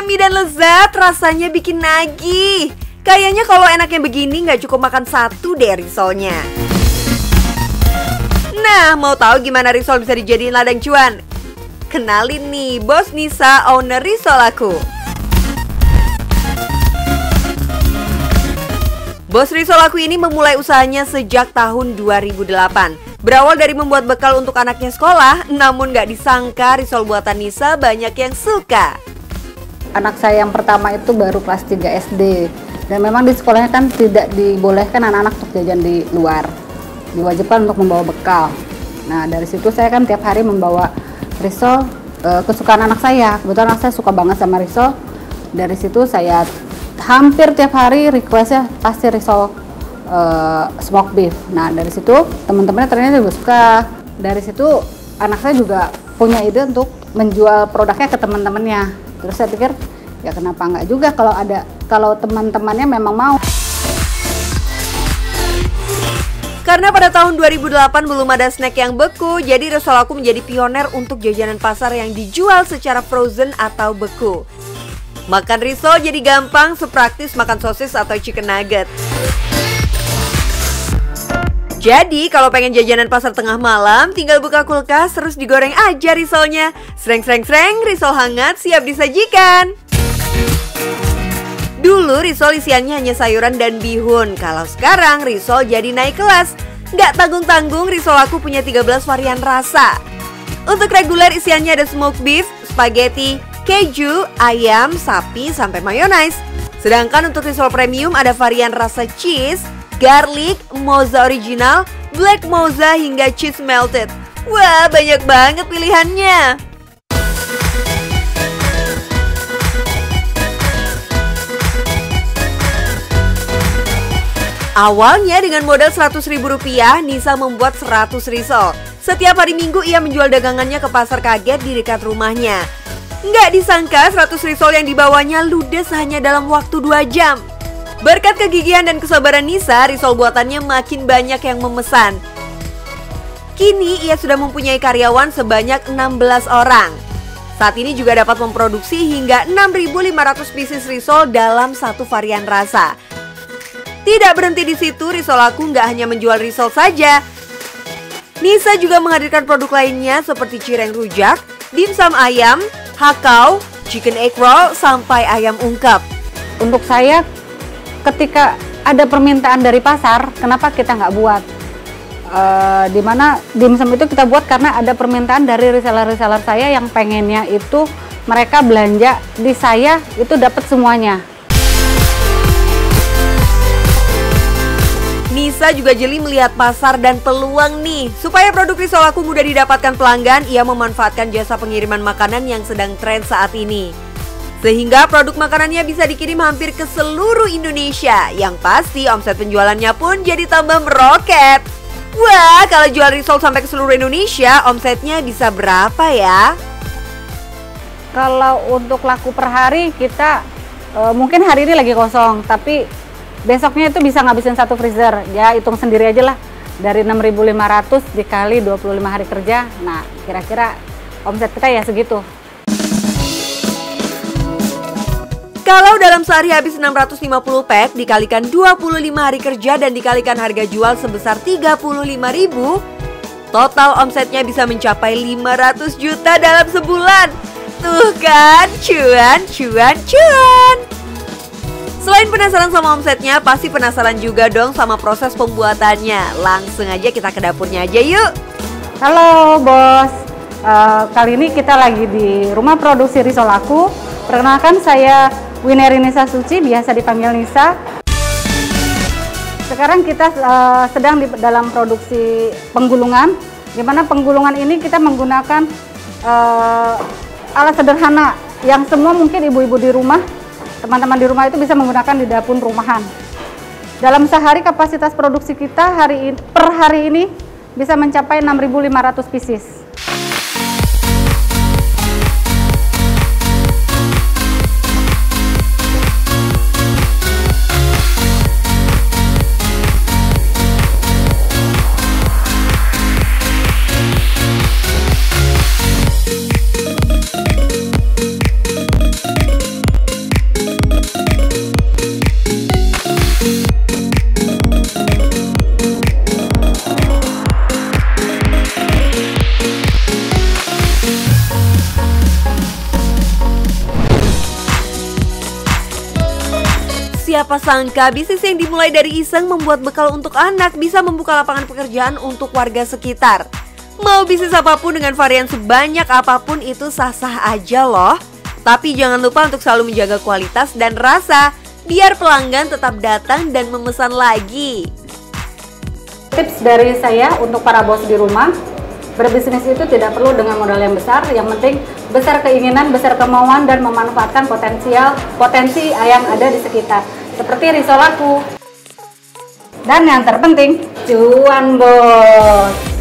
yummy dan lezat, rasanya bikin nagih. Kayaknya kalau enaknya begini nggak cukup makan satu deh risolnya. Nah, mau tahu gimana risol bisa dijadiin ladang cuan? Kenalin nih, Bos Nisa, owner Risol Aku. Bos Risol Aku ini memulai usahanya sejak tahun 2008. Berawal dari membuat bekal untuk anaknya sekolah, namun nggak disangka risol buatan Nisa banyak yang suka. Anak saya yang pertama itu baru kelas 3 SD. Dan memang di sekolahnya kan tidak dibolehkan anak-anak untuk jajan di luar. Diwajibkan untuk membawa bekal. Nah, dari situ saya kan tiap hari membawa risol kesukaan anak saya. Kebetulan anak saya suka banget sama risol. Dari situ saya hampir tiap hari requestnya pasti risol smoked beef. Nah, dari situ teman-temannya ternyata juga suka. Dari situ anak saya juga punya ide untuk menjual produknya ke teman-temannya. Terus saya pikir, ya kenapa enggak juga kalau teman-temannya memang mau. Karena pada tahun 2008 belum ada snack yang beku, jadi Risol Aku menjadi pioner untuk jajanan pasar yang dijual secara frozen atau beku. Makan risol jadi gampang, sepraktis makan sosis atau chicken nugget. Jadi kalau pengen jajanan pasar tengah malam, tinggal buka kulkas terus digoreng aja risolnya. Sreng, risol hangat siap disajikan. Dulu risol isiannya hanya sayuran dan bihun. Kalau sekarang risol jadi naik kelas. Nggak tanggung-tanggung, Risol Aku punya 13 varian rasa. Untuk reguler isiannya ada smoked beef, spaghetti, keju, ayam, sapi, sampai mayonaise. Sedangkan untuk risol premium ada varian rasa cheese, garlic, mozza original, black mozza hingga cheese melted. Wah, banyak banget pilihannya. Awalnya dengan modal Rp100.000, Nisa membuat 100 risol. Setiap hari Minggu ia menjual dagangannya ke pasar kaget di dekat rumahnya. Nggak disangka 100 risol yang dibawanya ludes hanya dalam waktu 2 jam. Berkat kegigihan dan kesabaran Nisa, risol buatannya makin banyak yang memesan. Kini ia sudah mempunyai karyawan sebanyak 16 orang. Saat ini juga dapat memproduksi hingga 6.500 pieces risol dalam satu varian rasa. Tidak berhenti di situ, Risol Aku nggak hanya menjual risol saja. Nisa juga menghadirkan produk lainnya seperti cireng rujak, dimsum ayam, hakau, chicken egg roll, sampai ayam ungkep. Untuk saya, ketika ada permintaan dari pasar, kenapa kita nggak buat? Dimana dimsum itu kita buat karena ada permintaan dari reseller-reseller saya yang pengennya itu mereka belanja di saya itu dapat semuanya. Nisa juga jeli melihat pasar dan peluang nih. Supaya produk Risol Aku mudah didapatkan pelanggan, ia memanfaatkan jasa pengiriman makanan yang sedang tren saat ini. Sehingga produk makanannya bisa dikirim hampir ke seluruh Indonesia. Yang pasti omset penjualannya pun jadi tambah meroket. Wah, kalau jual risol sampai ke seluruh Indonesia, omsetnya bisa berapa ya? Kalau untuk laku per hari kita mungkin hari ini lagi kosong, tapi besoknya itu bisa ngabisin satu freezer. Ya hitung sendiri aja lah, dari 6.500 dikali 25 hari kerja. Nah kira-kira omset kita ya segitu. Kalau dalam sehari habis 650 pack dikalikan 25 hari kerja dan dikalikan harga jual sebesar 35.000, total omsetnya bisa mencapai 500 juta dalam sebulan. Tuh kan, cuan. Selain penasaran sama omsetnya, pasti penasaran juga dong sama proses pembuatannya. Langsung aja kita ke dapurnya aja yuk. Halo bos, kali ini kita lagi di rumah produksi Risol Aku. Perkenalkan saya Wineri Nisa Suci, biasa dipanggil Nisa. Sekarang kita sedang dalam produksi penggulungan, di mana penggulungan ini kita menggunakan alat sederhana yang semua mungkin ibu-ibu di rumah, teman-teman di rumah itu bisa menggunakan di dapur rumahan. Dalam sehari kapasitas produksi kita per hari ini bisa mencapai 6.500 pieces. Siapa sangka bisnis yang dimulai dari iseng membuat bekal untuk anak bisa membuka lapangan pekerjaan untuk warga sekitar. Mau bisnis apapun dengan varian sebanyak apapun itu sah-sah aja loh. Tapi jangan lupa untuk selalu menjaga kualitas dan rasa, biar pelanggan tetap datang dan memesan lagi. Tips dari saya untuk para bos di rumah, berbisnis itu tidak perlu dengan modal yang besar, yang penting besar keinginan, besar kemauan, dan memanfaatkan potensi yang ada di sekitar. Seperti risol aku. Dan yang terpenting, cuan bos!